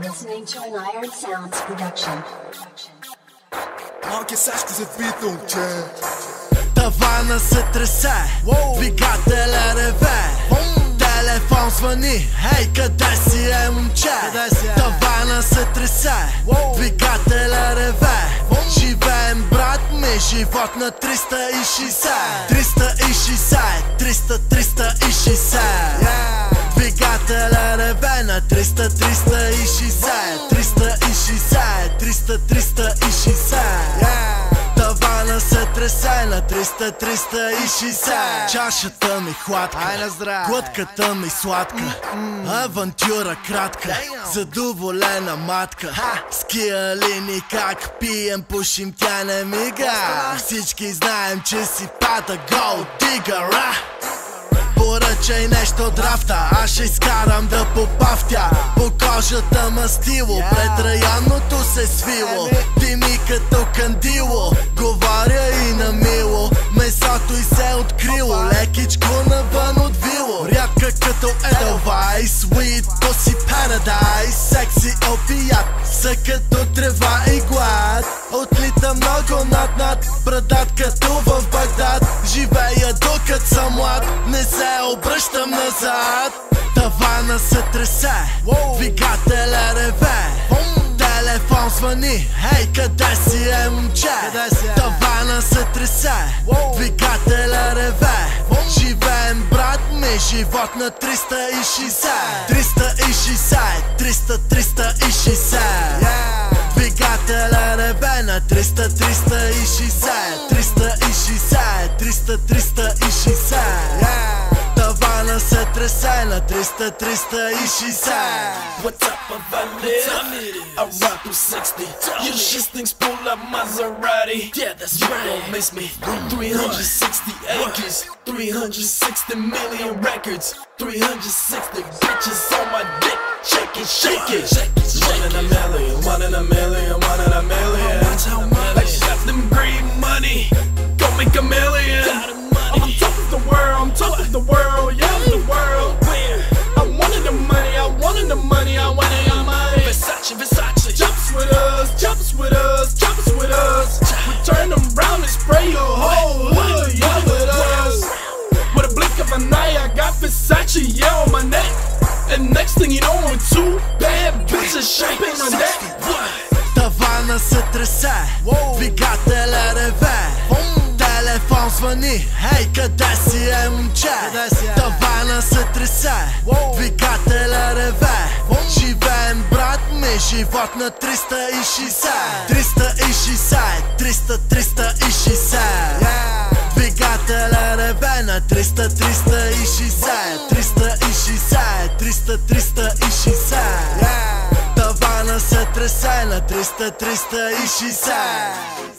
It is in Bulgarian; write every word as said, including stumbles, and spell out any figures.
listening to an Iron Soundz production. Малки Сашко се питам, че тавана се тресе, двигателя реве, телефон звъни, хей, къде си е, момче? Тавана се тресе, двигателя реве, живеем, брат ми, живот на триста и шейсет. Триста и шейсет, триста, триста и шейсет. Двигателя реве на триста, триста и шейсет. Триста и шейсет, триста, триста и шейсет. Тавана се тресе на триста, триста и шейсет. Чашата ми хладка, глътката ми сладка, авантюра кратка, задоволена матка. Скияли ни как пием, пушим, тя не мига. Всички знаем, че си пада гол дигъра. Поръчай нещо драфта, аз ще изкарам да попавтя. По кожата мастило, пред районното се свило. Дими като кандило, говоря и на мило. Месото и се открило, лекичко навън от вило. Рядка като Edelweiss, sweet pussy paradise. Секси опият, са като трева и глад. Отлита много над-над, брадат като в Багдад. Живея докато съм млад, не се обръщам назад. Тавана се тресе, двигателя реве, телефон звъни, хей, къде си е, момче? Тавана се тресе, двигателя реве, живеем, брат ми, живот на триста и шейсет. Триста и шейсет, триста, триста и шейсет. Двигателя реве на триста, триста и шейсет. Триста и шейсет, триста, триста и шейсет. Тавана се тресе на триста, триста и шейсет. What's up, I live? I rock through sixty. You shitstings pull up Maserati. Yeah, that's right. You don't miss me. three hundred sixty acres, three hundred sixty million records, three hundred sixty bitches on my dick. Shake it, shake it. One in a million, one in a million, one in a million. I got them green money. Go make a million. I'm on top of the world, I'm top of the world, yeah, I'm the world. I wanted the money, I wanted the money, I wanted the money. Versace, Versace, jumps with us, jumps with us, jumps with us. We turn them round and spray your whole hood, yeah, with us. With a blink of an eye, I got Versace, yeah, on my neck. And next thing you know, I'm two bad bitches shaping my neck. Тавана се тресе, двигателя реве, телефон звъни, хей, къде си е, момче? Тавана се тресе, двигателя реве, живеем, брат ми, живот на триста и шейсет. Триста и шейсет, триста, триста и шейсет. Двигателя реве на триста, триста и шейсет. Триста и шейсет, триста, триста и шейсет. Тавана се тресе на триста, триста и шейсет.